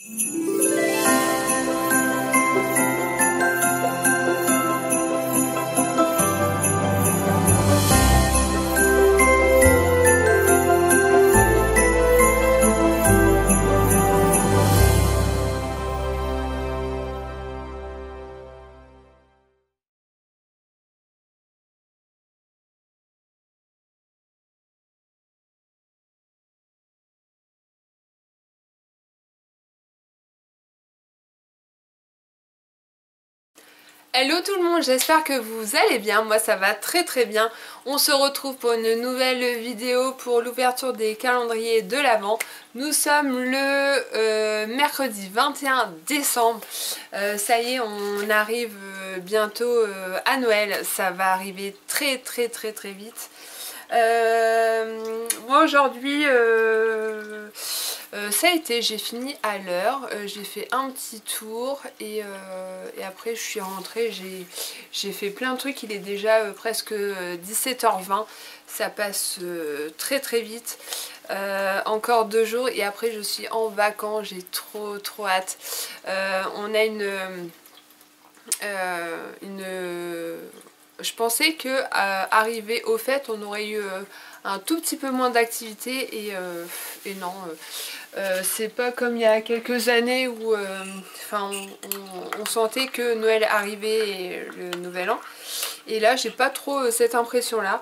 Hello tout le monde, j'espère que vous allez bien, moi ça va très bien. On se retrouve pour une nouvelle vidéo pour l'ouverture des calendriers de l'Avent. Nous sommes le mercredi 21 décembre, ça y est on arrive bientôt à Noël, ça va arriver très vite. Moi aujourd'hui ça a été, j'ai fini à l'heure, j'ai fait un petit tour et après je suis rentrée, j'ai fait plein de trucs, il est déjà presque 17h20, ça passe très vite. Encore 2 jours et après je suis en vacances, j'ai trop hâte. On a je pensais que arrivé au fait on aurait eu un tout petit peu moins d'activité et non, c'est pas comme il y a quelques années où on sentait que Noël arrivait et le nouvel an, et là j'ai pas trop cette impression là.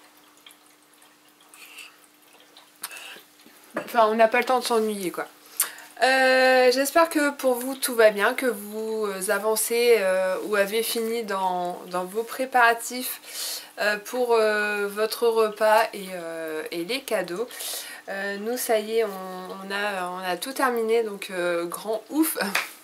Enfin on n'a pas le temps de s'ennuyer quoi. J'espère que pour vous tout va bien, que vous avancez ou avez fini dans vos préparatifs pour votre repas et les cadeaux. Nous ça y est on a tout terminé, donc grand ouf.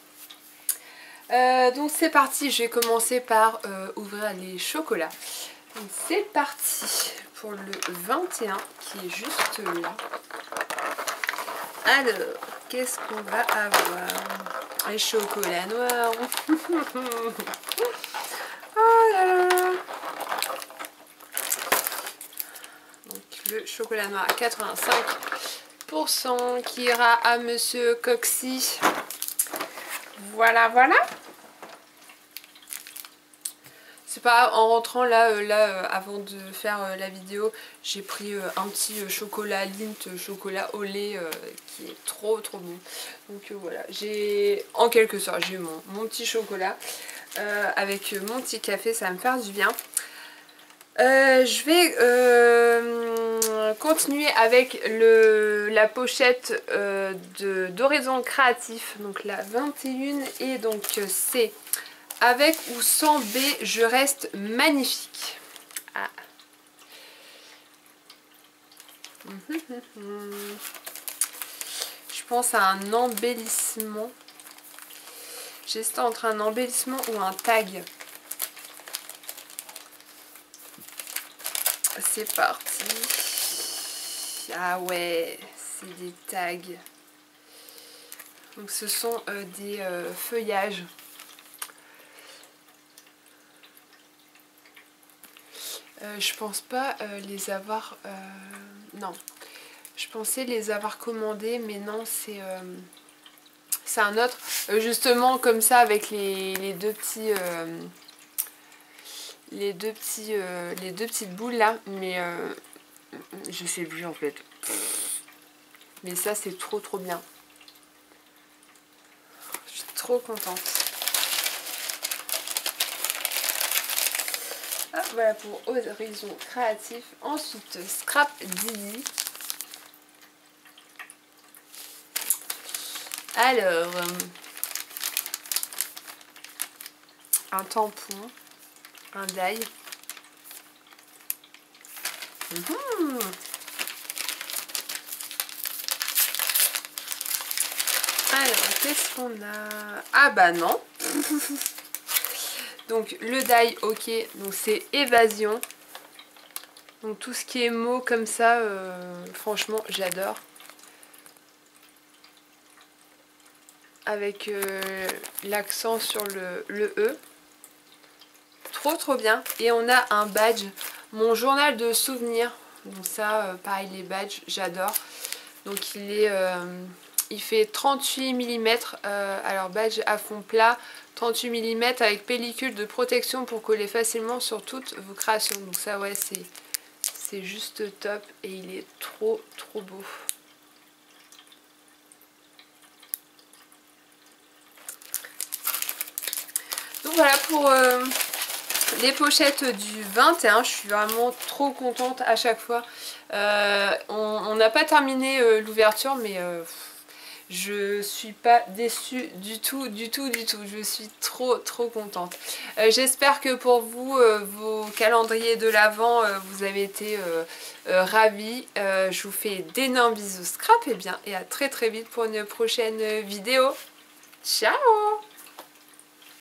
Donc c'est parti, je vais commencer par ouvrir les chocolats. Donc c'est parti pour le 21 qui est juste là. Alors, qu'est-ce qu'on va avoir? Les chocolats noirs. Oh là là. Donc le chocolat noir à 85% qui ira à Monsieur Coxy. Voilà. C'est pas en rentrant là, avant de faire la vidéo, j'ai pris un petit chocolat Lindt, chocolat au lait qui est trop bon. Donc voilà, j'ai en quelque sorte j'ai eu mon petit chocolat avec mon petit café, ça va me faire du bien. Je vais continuer avec la pochette d'Horizon Créatif, donc la 21, et donc c'est avec ou sans B, je reste magnifique. Ah. Je pense à un embellissement. J'hésite entre un embellissement ou un tag. C'est parti. Ah ouais, c'est des tags. Donc ce sont des feuillages. Je pense pas les avoir... non. Je pensais les avoir commandés, mais non, c'est un autre. Justement, comme ça, avec les deux petites boules là, mais je sais plus en fait. Mais ça, c'est trop bien. Je suis trop contente. Ah, voilà pour Horizon Créatif. Ensuite, Scrap Didi. Alors, un tampon, un die. Alors, qu'est-ce qu'on a? Ah bah non. Donc le die, ok, donc c'est évasion. Donc tout ce qui est mots comme ça, franchement j'adore. Avec l'accent sur le E. Trop bien. Et on a un badge, mon journal de souvenirs. Donc ça, pareil, les badges, j'adore. Donc il Il fait 38 mm, alors badge à fond plat, 38 mm avec pellicule de protection pour coller facilement sur toutes vos créations. Donc ça ouais, c'est juste top et il est trop beau. Donc voilà pour les pochettes du 21, je suis vraiment trop contente à chaque fois. On n'a pas terminé l'ouverture, mais je suis pas déçue du tout. Je suis trop contente. J'espère que pour vous, vos calendriers de l'Avent, vous avez été ravis. Je vous fais d'énormes bisous scrap et à très vite pour une prochaine vidéo. Ciao!